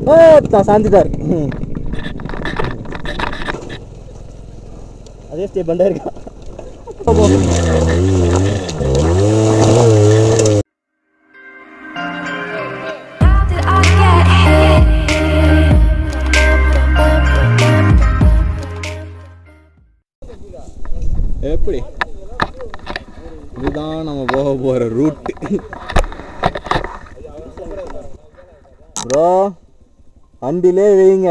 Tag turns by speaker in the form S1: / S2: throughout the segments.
S1: சாஞ்சிட்டார். அதே ஸ்டே பண்ணா இருக்கா. எப்படி இதுதான் நம்ம போக போற ரூட். ப்ரோ வண்டிலே வைங்க.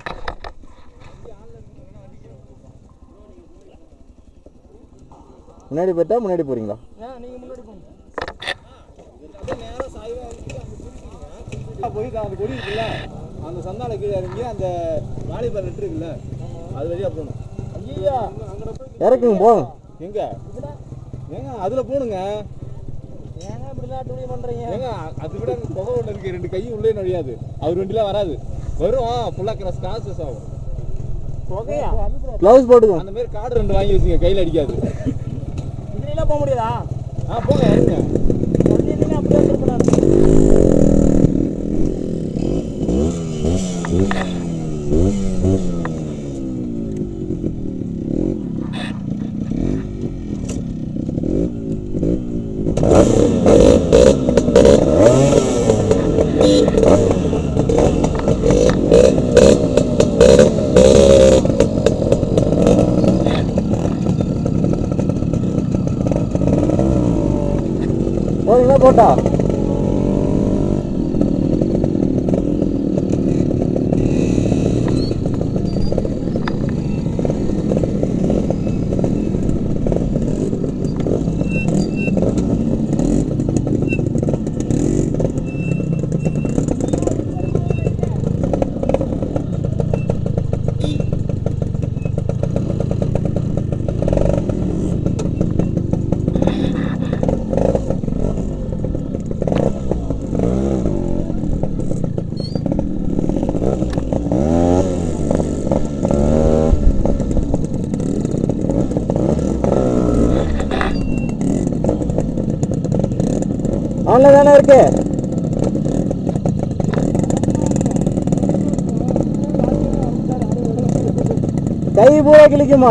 S1: முன்னாடி போட்டா முன்னாடி போறீங்களா? நீங்க முன்னாடி போங்க. நேரா சாய்வா போய் அந்த கொடி இருக்குல்ல, அந்த சந்தால கீழே இறங்கி அந்த வாலிபால் நெட் இருக்குல்ல, அது வழியா போகணும். ஐயா இறக்குங்க போங்க. எங்க ஏங்க அதுல போணுங்க. ஏங்க இப்படிலாம் டூலி பண்றீங்க? ஏங்க அது விட புகை ஒன்று இருக்கு, 2 கை உள்ளே நுழையாது. அவர் வண்டிலாம் வராது, வரும் ஃபுல்லா கிராஸ் ஆகும். புகையா? க்ளவுஸ் போட்டுக்கோ. அந்த மாதிரி கார்டு 2 வாங்கி வச்சுங்க, கையில் அடிக்காது. இதுலாம் போக முடியாதா? போங்க இறங்க. அப்படியே திருப்பினாரு. போட்டா ஆன்ல தானே இருக்கு. கை பூரா கிளிக்குமா?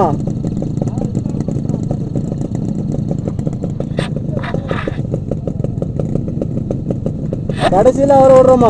S1: கடைசியில் அவரை விடுறோமா?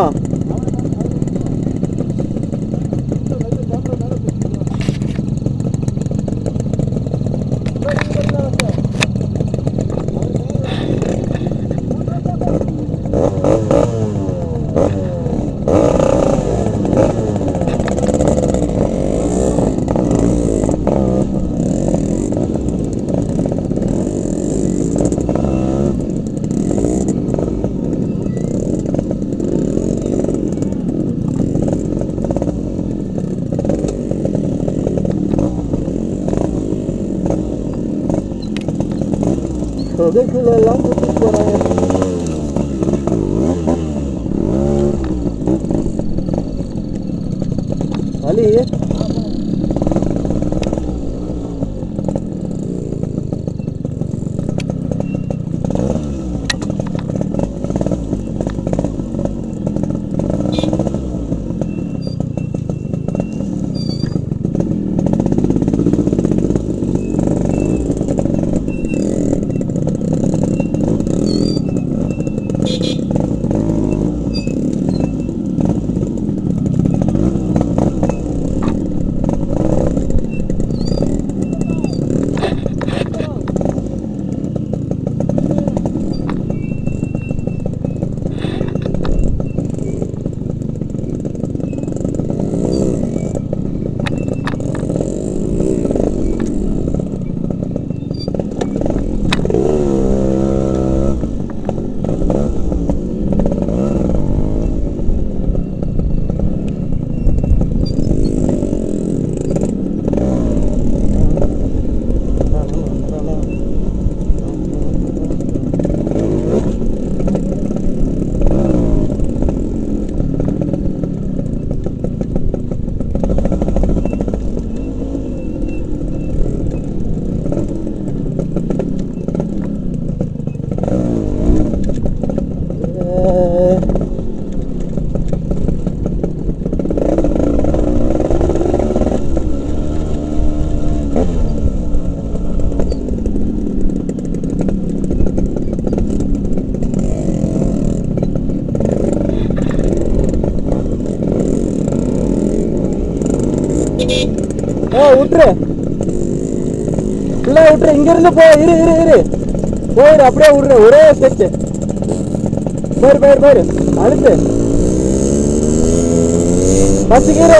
S1: Kodaikanal கூட்டிட்டு போறாங்க. அலி
S2: விட்டுரு ஃபுல்லா விட்டுரு. இங்க இருந்து போ. இரு போயிரு. அப்படியே விடுற. ஒரே ஸ்டெச். போயிரு அடுத்து பச்சிக்கிற.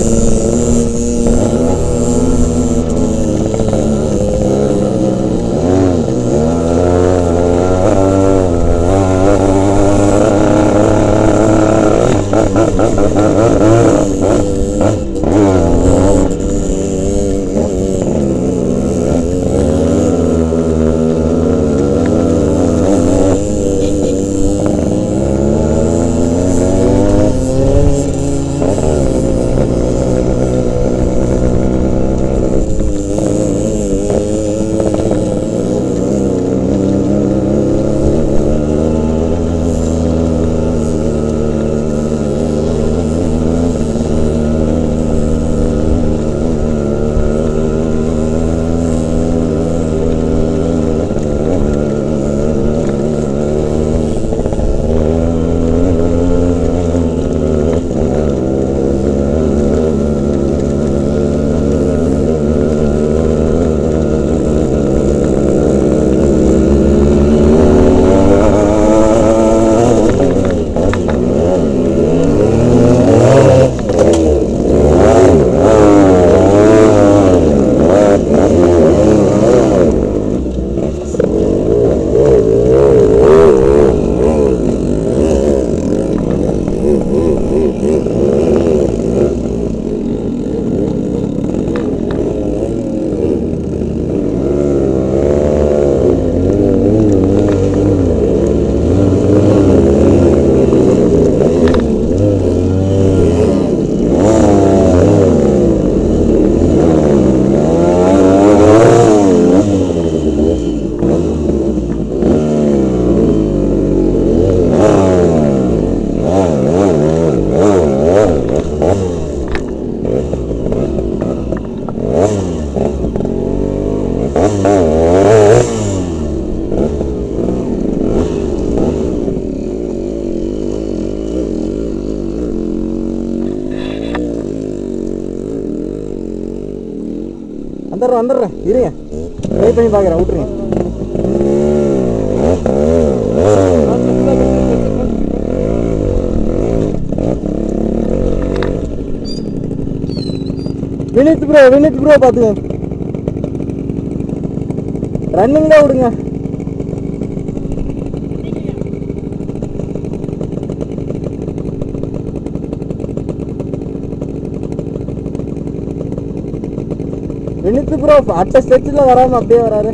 S2: வந்துடுறேன். இருங்க, ட்ரை பண்ணி பார்க்குறேன். விட்டுருங்க. வினித் ப்ரோ பார்த்துங்க. ரன்னிங் தான் விடுங்க. வினித் ப்ரோ அட்ட ஸ்டெச்சில் வராமல் அப்படியே வராரு.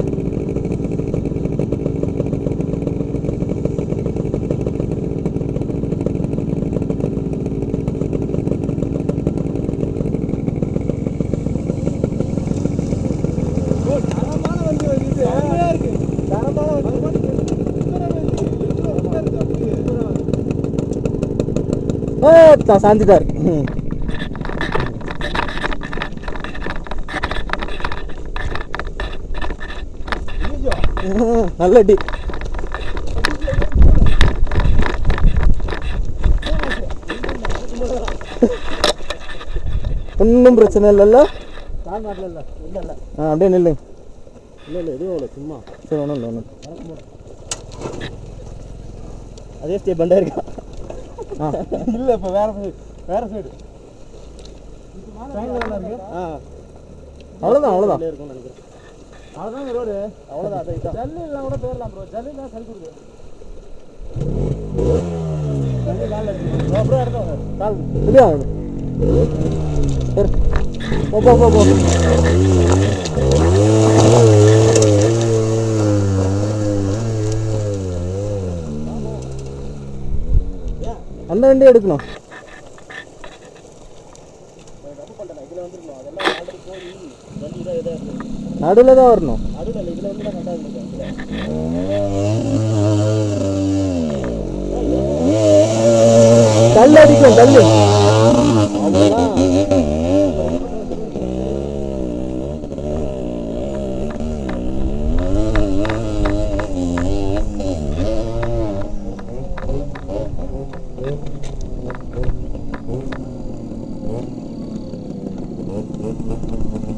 S2: சாஞ்சிட்டார். நல்ல டி. ஒன்றும் பிரச்சனை இல்லைல்ல. அப்படியே நில்லுங்க. இல்லை எதுவும் சும்மா. சரி, ஒன்றும் இல்லை. அதே ஸ்டே பண்டா இருக்கா? இல்லை, இப்போ வேற சைடு. அவ்வளோதான் இருக்கும் நினைக்கிறேன். அவ்வளோதான் ரோடு. அவ்வளோதான். அதை ஜல்லி இல்லை கூட போயிடலாம் ப்ரோ. ஜல்லி தான் சரி கொடுக்குது. ஜல்லி காலில் இருக்கு ப்ரோ. எடுத்தோம் கால் இல்லையா? சரி, போ. அந்த வண்டி எடுக்கணும். நடுவில் தான் வரணும். தள்ளு அடிக்கும், தள்ளு.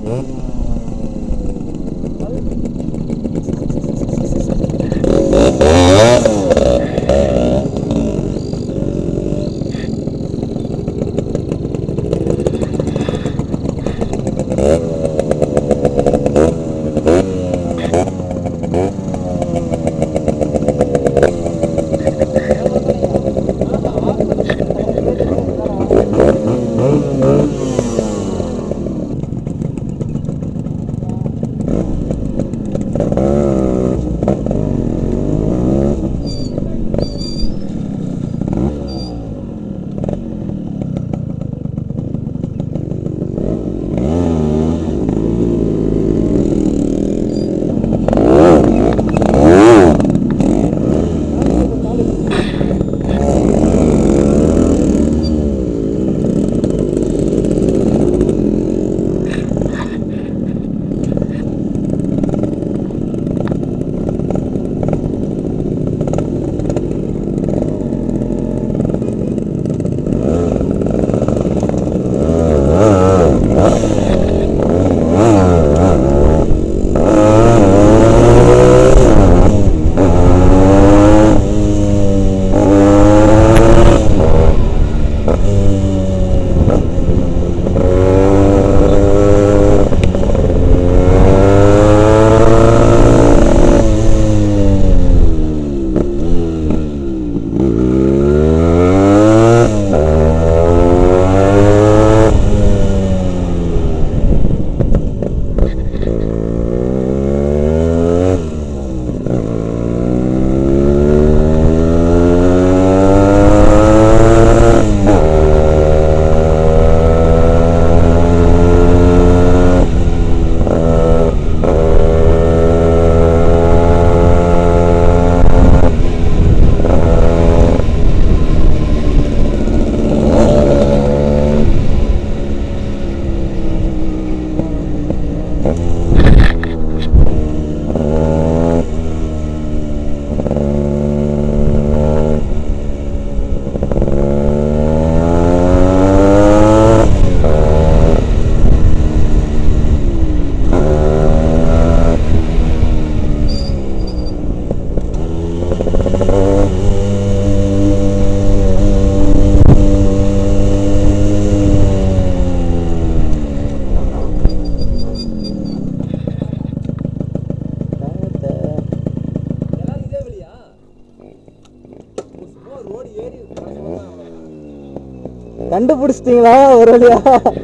S2: கண்டுபிடிச்சிட்டீங்களா ஒரு வழியா?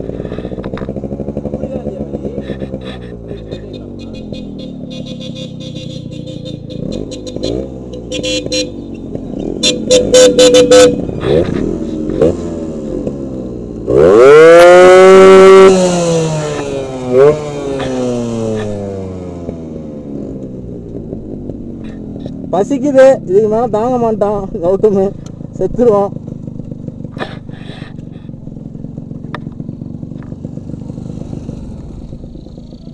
S2: பசிக்குது, இதுக்கு மேல தாங்க மாட்டான் கௌதமு, செத்துருவான்.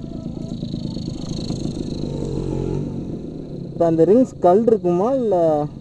S2: இப்போ அந்த ரிங்ஸ் கல் இருக்குமா இல்லை